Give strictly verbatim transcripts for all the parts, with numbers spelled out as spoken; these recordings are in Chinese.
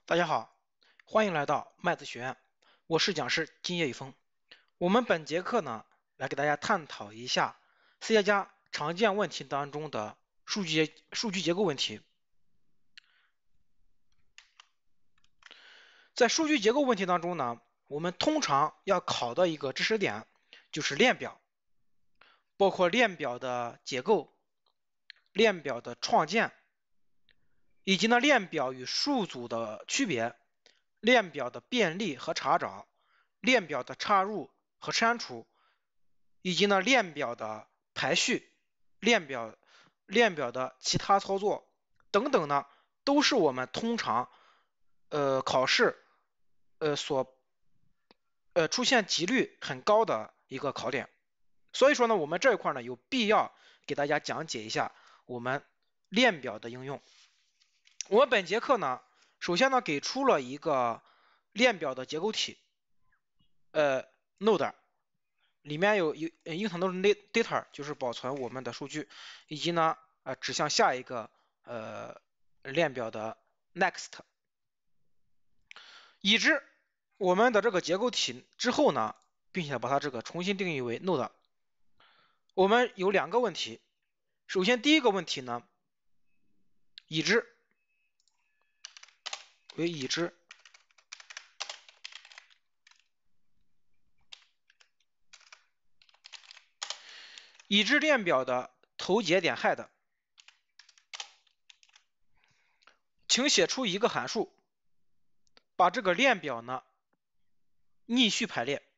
大家好，欢迎来到麦子学院，我是讲师金叶一峰。我们本节课呢，来给大家探讨一下 C 加加常见问题当中的数据数据结构问题。在数据结构问题当中呢，我们通常要考的一个知识点就是链表，包括链表的结构、链表的创建，以及呢链表与数组的区别。链表的便利和查找，链表的插入和删除，以及呢链表的排序、链表链表的其他操作等等呢，都是我们通常呃考试呃所呃出现几率很高的一个考点。所以说呢，我们这一块呢有必要给大家讲解一下我们链表的应用。我们本节课呢。首先呢，给出了一个链表的结构体，呃 ，node 里面有有 internal data， 就是保存我们的数据，以及呢，呃，指向下一个呃链表的 next。已知我们的这个结构体之后呢，并且把它这个重新定义为 node。我们有两个问题，首先第一个问题呢，已知为已知。已知链表的头节点 head， 请写出一个函数，把这个链表呢逆序排列。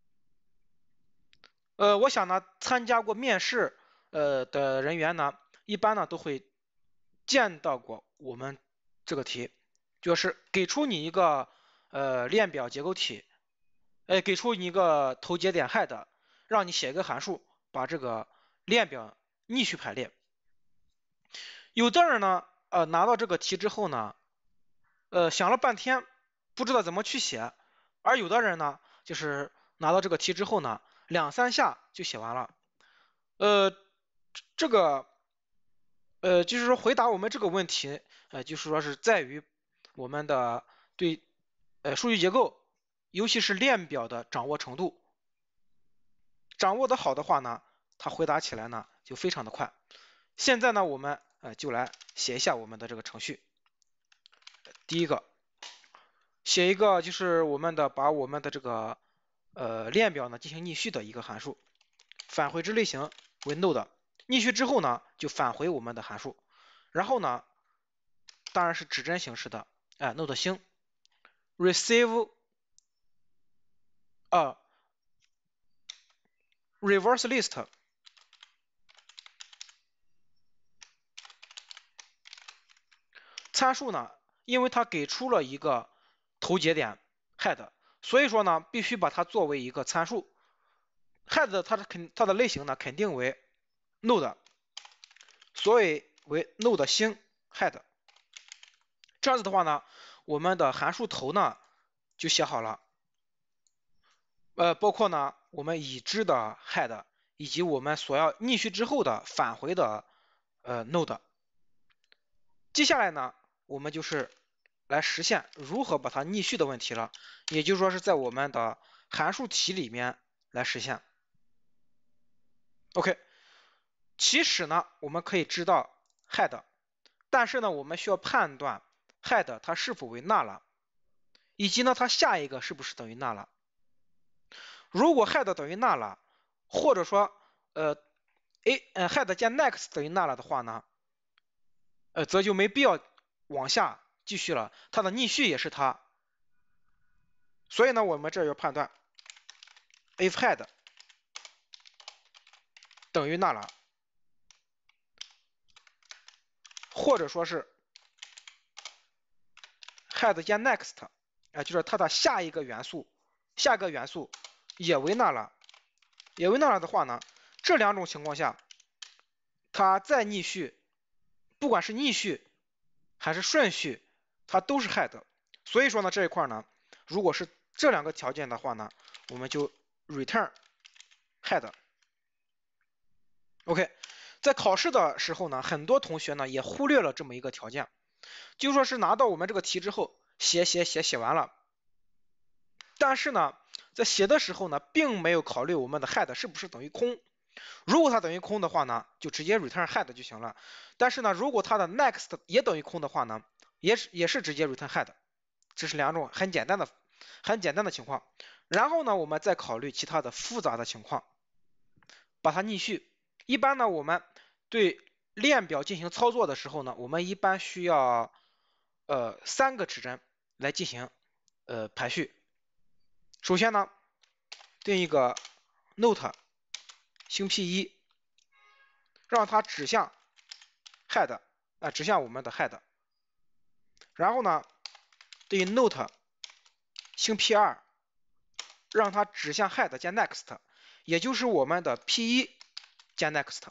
呃，我想呢，参加过面试呃的人员呢，一般呢都会见到过我们这个题，就是给出你一个呃链表结构体，呃，给出你一个头节点 head， 让你写一个函数，把这个链表逆序排列。有的人呢，呃，拿到这个题之后呢，呃，想了半天，不知道怎么去写，而有的人呢，就是拿到这个题之后呢，两三下就写完了。呃，这个，呃，就是说回答我们这个问题，呃，就是说是在于我们的对，呃，数据结构，尤其是链表的掌握程度。掌握的好的话呢，它回答起来呢就非常的快。现在呢，我们呃就来写一下我们的这个程序。第一个，写一个就是我们的把我们的这个呃链表呢进行逆序的一个函数，返回之类型为 node， 逆序之后呢就返回我们的函数，然后呢当然是指针形式的，哎 node 星 receive 啊 reverse list。参数呢，因为它给出了一个头节点 head， 所以说呢，必须把它作为一个参数。head 它的肯它的类型呢，肯定为 node， 所以为 node 星 head。这样子的话呢，我们的函数头呢就写好了，呃，包括呢我们已知的 head 以及我们所要逆序之后的返回的呃 node。接下来呢，我们就是来实现如何把它逆序的问题了，也就是说是在我们的函数题里面来实现。OK， 起始呢，我们可以知道 head， 但是呢，我们需要判断 head 它是否为 null， 以及呢它下一个是不是等于 null。如果 head 等于 null， 或者说呃 a 呃 head 加 next 等于 null 的话呢，呃则就没必要往下继续了，它的逆序也是它。所以呢，我们这要判断 if head 等于 null， 或者说是 head 加 next， 啊、呃，就是它的下一个元素，下一个元素也为 null， 也为 null 的话呢，这两种情况下，它再逆序，不管是逆序还是顺序，它都是 head。所以说呢，这一块呢，如果是这两个条件的话呢，我们就 return head。OK， 在考试的时候呢，很多同学呢也忽略了这么一个条件，就说是拿到我们这个题之后， 写写写写完了，但是呢，在写的时候呢，并没有考虑我们的 head 是不是等于空。如果它等于空的话呢，就直接 return head 就行了。但是呢，如果它的 next 也等于空的话呢，也是也是直接 return head。这是两种很简单的很简单的情况。然后呢，我们再考虑其他的复杂的情况，把它逆序。一般呢，我们对链表进行操作的时候呢，我们一般需要呃三个指针来进行呃排序。首先呢，定一个 note 星 P 一，让它指向 head 啊、呃，指向我们的 head。然后呢，定 note 星 P 二，让它指向 head 加 next， 也就是我们的 P 一加 next，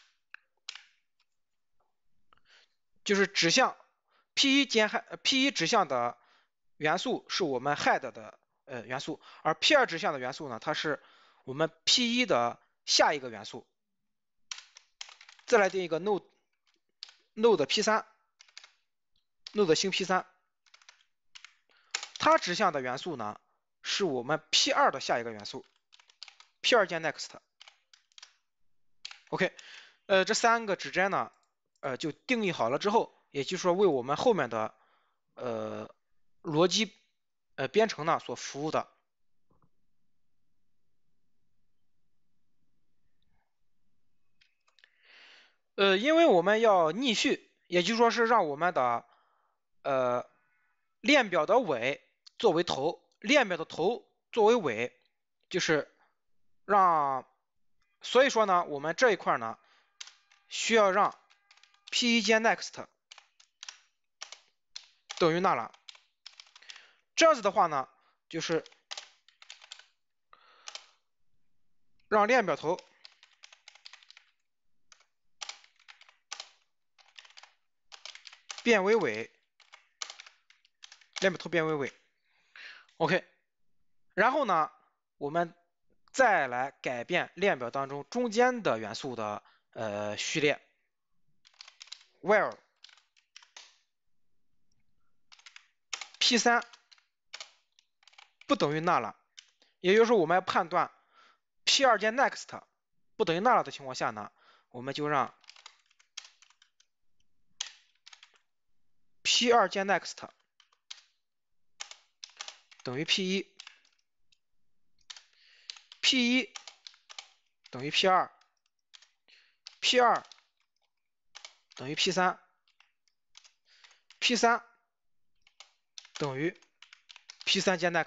就是指向 P 一加 P 一指向的元素是我们 head 的呃元素，而 P 二指向的元素呢，它是我们 P 一的下一个元素。再来定一个 node node P 三 node 星 P 三，它指向的元素呢是我们 P 二的下一个元素 ，P 二加 next。OK， 呃，这三个指针呢，呃，就定义好了之后，也就是说为我们后面的呃逻辑呃编程呢所服务的。呃，因为我们要逆序，也就是说是让我们的呃链表的尾作为头，链表的头作为尾，就是让，所以说呢，我们这一块呢需要让 P 一加 next 等于那了。这样子的话呢，就是让链表头变为尾，链表头变为尾。OK， 然后呢，我们再来改变链表当中中间的元素的呃序列 ，where P 三不等于那了，也就是我们要判断 P 二加 next 不等于那了的情况下呢，我们就让 P 二加 next 等于 P 一 ，P 一等于 P 二 ，P 二等于 P 三 ，P 三等于 P 三加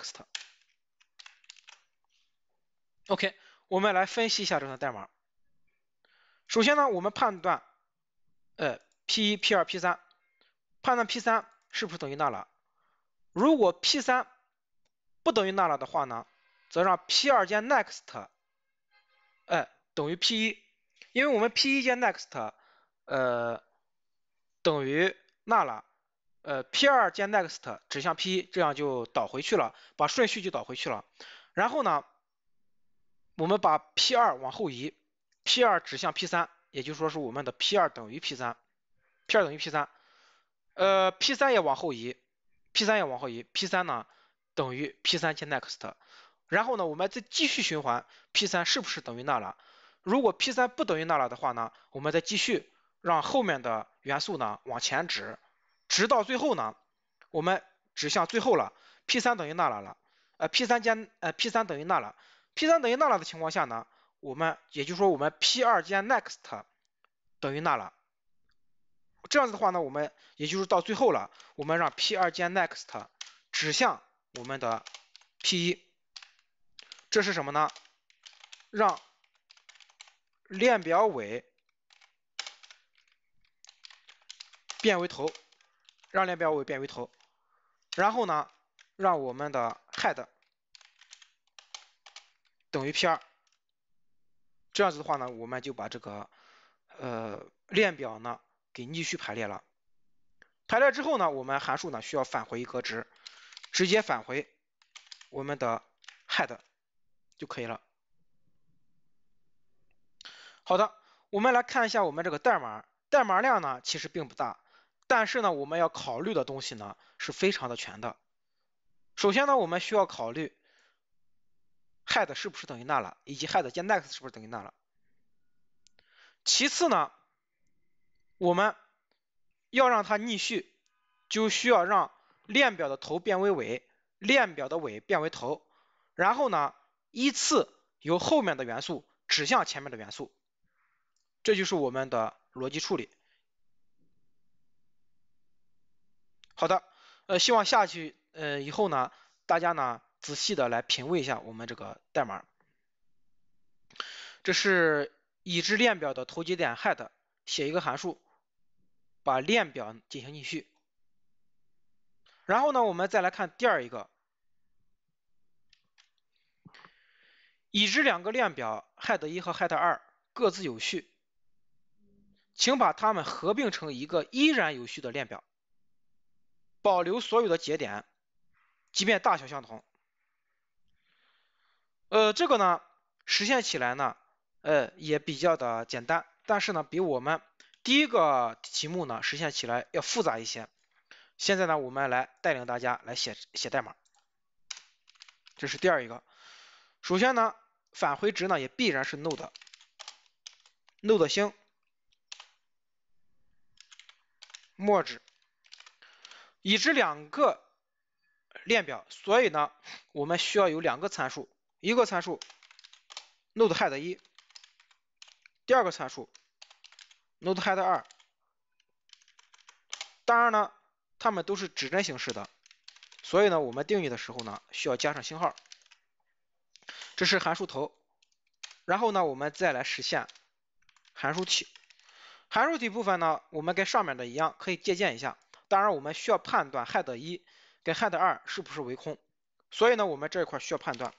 next。OK， 我们来分析一下这段代码。首先呢，我们判断呃 P 一、P 二、P 三，判断 P 三是不是等于那了。如果 P 三不等于那了的话呢，则让 P 二加 next 哎等于 P 一，因为我们 P 一加 next 呃等于那了，呃 P 二加 next 指向 P 一，这样就导回去了，把顺序就导回去了。然后呢，我们把 P 二往后移 ，P 二指向 P 三，也就是说是我们的 P 二等于 P 三 ，P 二等于 P 三，呃 P 三也往后移 ，P 三也往后移 ，P 三呢等于 P 三加 next， 然后呢我们再继续循环 P 三是不是等于那了？如果 P 三不等于那了的话呢，我们再继续让后面的元素呢往前指，直到最后呢，我们指向最后了 ，P 三等于那了了，呃 P 三加呃 P 三等于那了 ，P 三等于那了的情况下呢，我们也就是说我们 P 二加 next 等于那了。这样子的话呢，我们也就是到最后了，我们让 P 二加 next 指向我们的 P 一，这是什么呢？让链表尾变为头，让链表尾变为头，然后呢，让我们的 head 等于 P 二，这样子的话呢，我们就把这个呃链表呢给逆序排列了。排列之后呢，我们函数呢需要返回一个值，直接返回我们的 head 就可以了。好的，我们来看一下我们这个代码，代码量呢其实并不大， 但是呢，我们要考虑的东西呢是非常的全的。首先呢，我们需要考虑 head 是不是等于 null， 以及 head 加 next 是不是等于 null。其次呢，我们要让它逆序，就需要让链表的头变为尾，链表的尾变为头，然后呢，依次由后面的元素指向前面的元素，这就是我们的逻辑处理。好的，呃，希望下去呃以后呢，大家呢仔细的来品味一下我们这个代码。这是已知链表的头节点 head 写一个函数，把链表进行逆序。然后呢，我们再来看第二一个，已知两个链表 head 一和 head 二各自有序，请把它们合并成一个依然有序的链表，保留所有的节点，即便大小相同。呃，这个呢实现起来呢，呃也比较的简单，但是呢比我们第一个题目呢实现起来要复杂一些。现在呢，我们来带领大家来写写代码。这是第二一个。首先呢，返回值呢也必然是 node node 星 merge， 已知两个链表，所以呢，我们需要有两个参数，一个参数 node head 一，第二个参数 node head 二。当然呢，它们都是指针形式的，所以呢，我们定义的时候呢，需要加上星号。这是函数头，然后呢，我们再来实现函数体。函数体部分呢，我们跟上面的一样，可以借鉴一下。当然，我们需要判断 head 一跟 head 二是不是为空，所以呢，我们这一块需要判断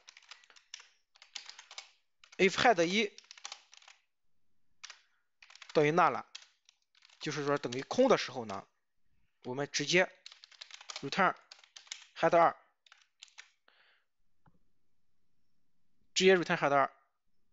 if head 一等于 null， 就是说等于空的时候呢，我们直接 return head 二，直接 return head 二，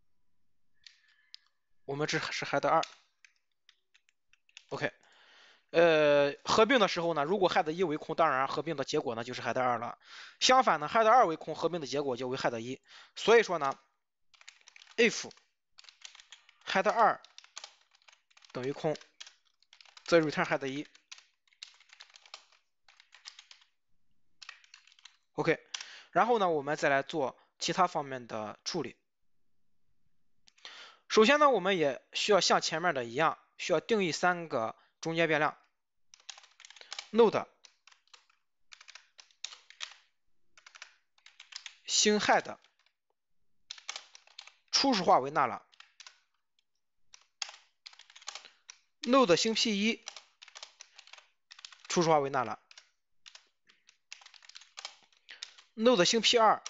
我们这是 head 二。OK， 呃，合并的时候呢，如果 head 一为空，当然合并的结果呢就是 head 二了。相反呢 ，head 二为空，合并的结果就为 head 一。所以说呢 ，if head 二等于空，则 return head 一。OK， 然后呢，我们再来做其他方面的处理。首先呢，我们也需要像前面的一样，需要定义三个中间变量 node 星 head 初始化为 null， node 星 p 一 初始化为 null， node 星 p 二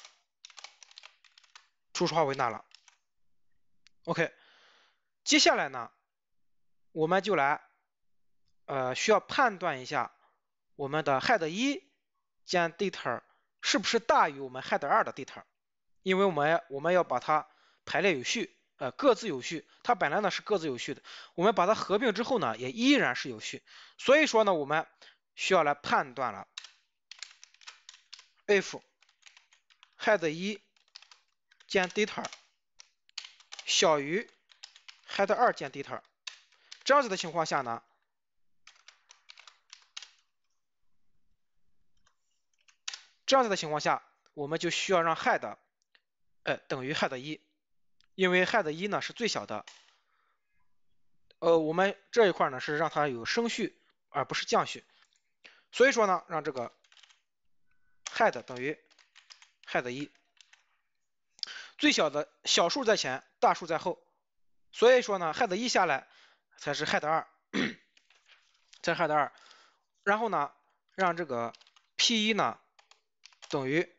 初始化为 null。OK， 接下来呢，我们就来呃需要判断一下我们的 head 一减 data 是不是大于我们 head 二的 data， 因为我们我们要把它排列有序，呃各自有序，它本来呢是各自有序的，我们把它合并之后呢也依然是有序，所以说呢我们需要来判断了 if head 一减 data 小于 head 二减 data， 这样子的情况下呢，这样子的情况下，我们就需要让 head 呃等于 head 一，因为 head 一呢是最小的，呃我们这一块呢是让它有升序而不是降序，所以说呢让这个 head 等于 head 一，最小的小数在前，大数在后，所以说呢 head 一下来才是 head 二，才是 head 二，然后呢让这个 p 一呢等于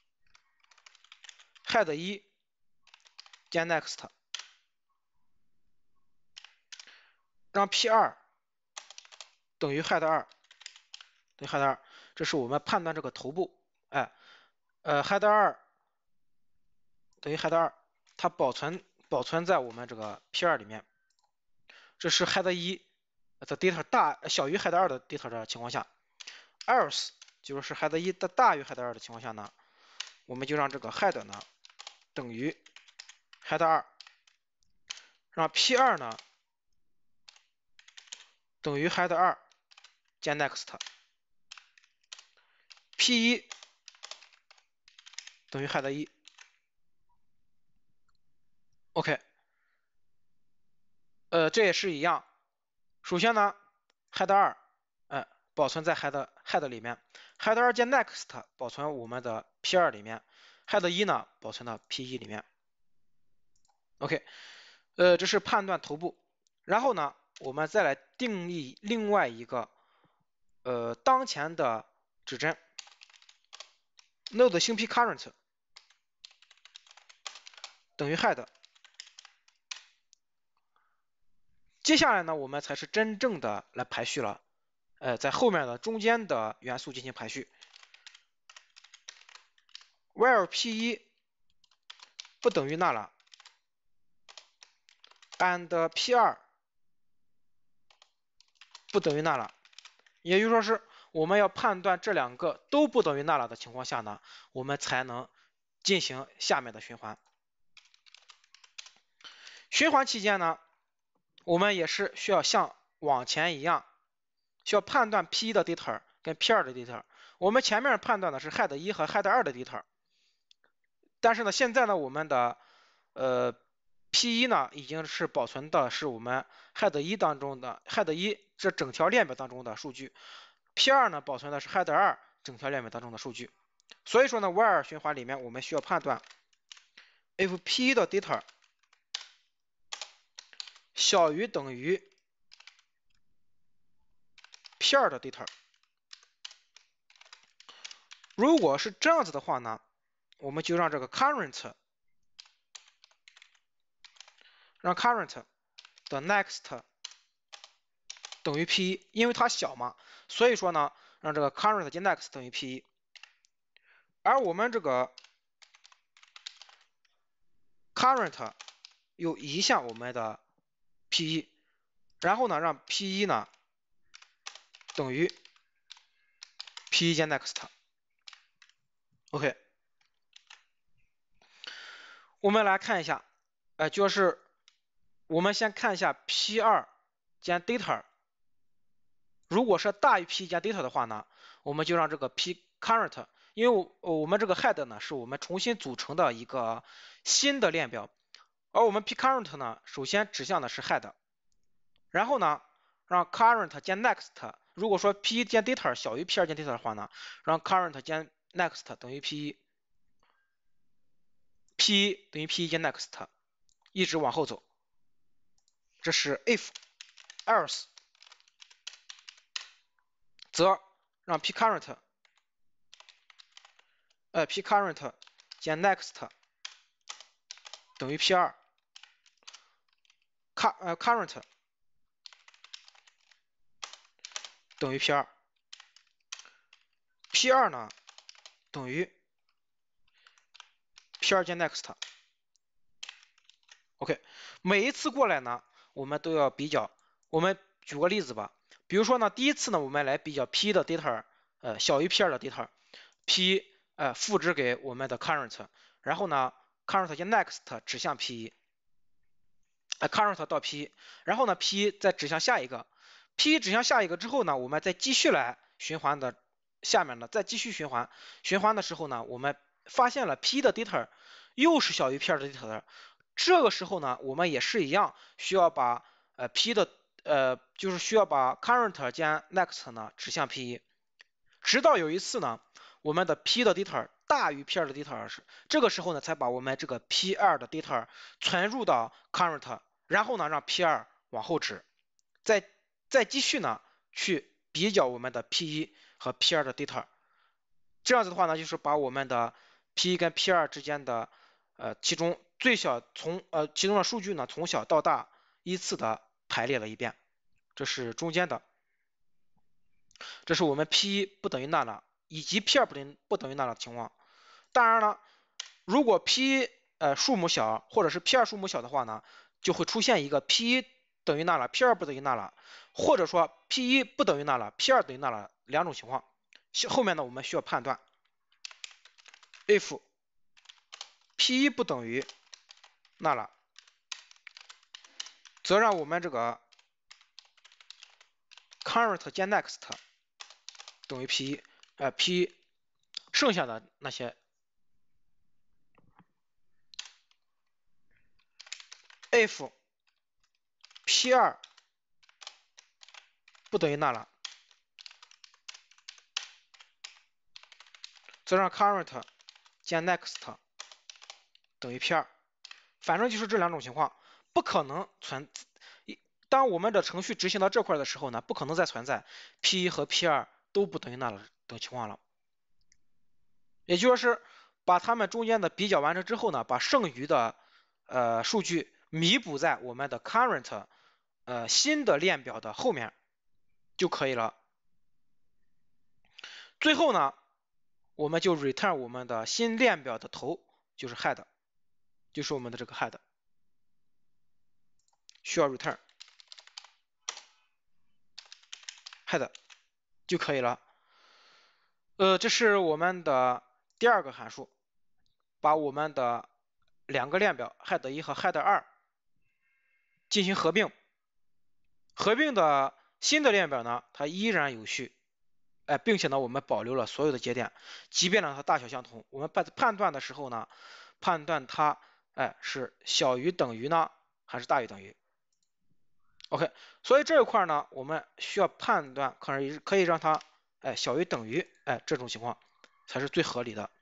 head 一减 next， 让 p 二等于 head 二，等于 head 二，这是我们判断这个头部，哎，呃 head 二等于 head 二，它保存保存在我们这个 p 二里面，这是 head 一的 data 大小于 head 二的 data 的情况下 ，else 就是 head 一的大于 head 二的情况下呢，我们就让这个 head 呢等于 head 二，让 p 二呢等于 head 二加 next，p 一等于 head 一。OK， 呃，这也是一样。首先呢 ，head 二，呃，保存在 head head 里面 ，head 二加 next 保存我们的 p 二里面 ，head 一呢保存到 p 一里面。OK， 呃，这是判断头部。然后呢，我们再来定义另外一个呃当前的指针 ，node 星 p current 等于 head。接下来呢，我们才是真正的来排序了，呃，在后面的中间的元素进行排序。where p 一不等于 null and p 二不等于 null， 也就是说是我们要判断这两个都不等于 null 的情况下呢，我们才能进行下面的循环。循环期间呢，我们也是需要像往前一样，需要判断 p 一的 data 跟 p 二的 data。我们前面判断的是 head 一和 head 二的 data， 但是呢，现在呢，我们的呃 p 一呢已经是保存的是我们 head 一当中的 head 一这整条列表当中的数据 ，p 二呢保存的是 head 二整条列表当中的数据。所以说呢 ，while 循环里面我们需要判断 if p 一的 data 小于等于 p 二的 data。如果是这样子的话呢，我们就让这个 current 让 current 的 next 等于 p 一，因为它小嘛，所以说呢，让这个 current 加 next 等于 p 一。而我们这个 current 又移向我们的 p 一，然后呢，让 p 一呢等于 p 一加 next。OK， 我们来看一下，呃，就是我们先看一下 p 二加 data， 如果是大于 p 加 data 的话呢，我们就让这个 p current， 因为我我们这个 head 呢是我们重新组成的一个新的链表，而我们 p current 呢，首先指向的是 head， 然后呢，让 current 加 next， 如果说 p 一加 data 小于 p 二加 data 的话呢，让 current 加 next 等于 p 一。p 一等于 p 一加 next， 一直往后走，这是 if else， 则让 p current 呃 p current 加 next 等于 p 二， car 呃 current 等于 p 二， p 二呢等于 p 二加 next。OK， 每一次过来呢，我们都要比较。我们举个例子吧，比如说呢，第一次呢，我们来比较 p 的 data， 呃，小于 p 二的 data，p 呃复制给我们的 current， 然后呢 current 加 next 指向 p 一，呃 current 到 p 一，然后呢 p 一再指向下一个 ，p 一指向下一个之后呢，我们再继续来循环的，下面呢再继续循环，循环的时候呢，我们发现了 p 的 data 又是小于 p 二的 data 的。这个时候呢，我们也是一样，需要把呃 p 的呃就是需要把 current 加 next 呢指向 p 一，直到有一次呢，我们的 p 的 data 大于 p 二的 data 时，这个时候呢才把我们这个 p 二的 data 存入到 current， 然后呢让 p 二往后指，再再继续呢去比较我们的 p 一和 p 二的 data， 这样子的话呢，就是把我们的 p 一跟 p 二之间的呃其中最小从呃其中的数据呢从小到大依次的排列了一遍，这是中间的，这是我们 p 一不等于 null 以及 p 二不等于不等于 null 的情况。当然了，如果 p 一呃数目小或者是 p 二数目小的话呢，就会出现一个 p 一等于 null，p 二不等于 null， 或者说 P 一 不等于那了 ，P 二 等于那了两种情况。后面呢我们需要判断 if P 一 不等于那了，则让我们这个 current 减 next 等于 P 一，呃 P 一 剩下的那些 if P 二 不等于那了，则让 current 减 next 等于 P 二，反正就是这两种情况，不可能存。当我们的程序执行到这块的时候呢，不可能再存在 P 一 和 P 二 都不等于那了等情况了。也就是把它们中间的比较完成之后呢，把剩余的呃数据弥补在我们的 current 呃新的链表的后面就可以了。最后呢，我们就 return 我们的新链表的头，就是 head， 就是我们的这个 head， 需要 return head 就可以了。呃，这是我们的第二个函数，把我们的两个链表 head 一和 head 二进行合并，合并的新的链表呢，它依然有序，哎，并且呢，我们保留了所有的节点，即便呢它大小相同，我们判判断的时候呢，判断它哎是小于等于呢，还是大于等于。OK， 所以这一块呢，我们需要判断，可以可以让它哎小于等于，哎这种情况才是最合理的。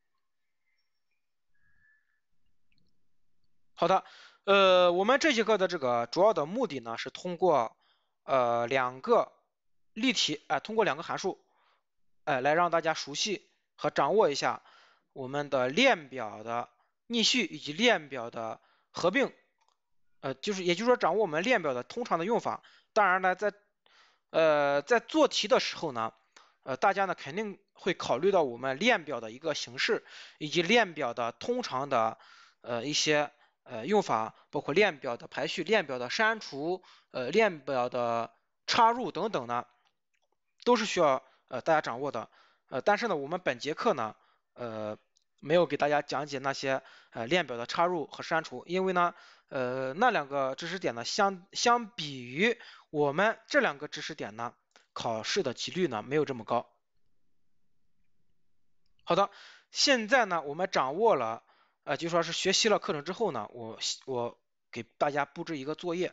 好的，呃，我们这节课的这个主要的目的呢，是通过呃两个例题，哎、呃，通过两个函数，哎、呃，来让大家熟悉和掌握一下我们的链表的逆序以及链表的合并，呃，就是也就是说掌握我们链表的通常的用法。当然呢，在呃在做题的时候呢，呃，大家呢肯定会考虑到我们链表的一个形式，以及链表的通常的呃一些呃用法，包括链表的排序、链表的删除、呃链表的插入等等呢，都是需要呃大家掌握的。呃，但是呢，我们本节课呢，呃没有给大家讲解那些呃链表的插入和删除，因为呢，呃那两个知识点呢，相相比于我们这两个知识点呢，考试的几率呢没有这么高。好的，现在呢，我们掌握了，呃，就说是学习了课程之后呢，我我给大家布置一个作业，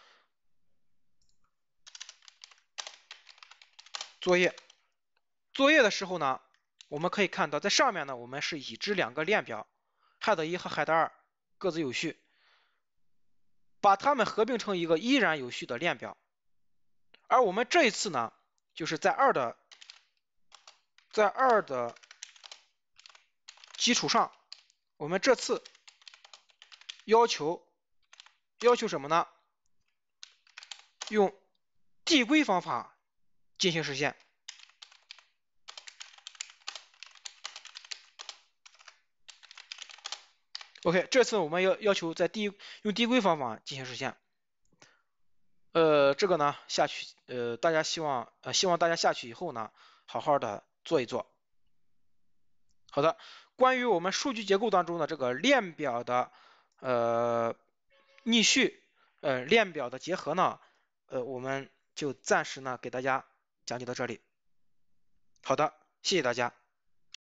作业，作业的时候呢，我们可以看到，在上面呢，我们是已知两个链表 head 一和 head 二各自有序，把它们合并成一个依然有序的链表。而我们这一次呢，就是在二的，在二的基础上，我们这次要求要求什么呢？用递归方法进行实现。OK， 这次我们要要求在递用递归方法进行实现。呃，这个呢下去，呃，大家希望呃希望大家下去以后呢，好好的做一做。好的，关于我们数据结构当中的这个链表的呃逆序，呃链表的结合呢，呃我们就暂时呢给大家讲解到这里。好的，谢谢大家。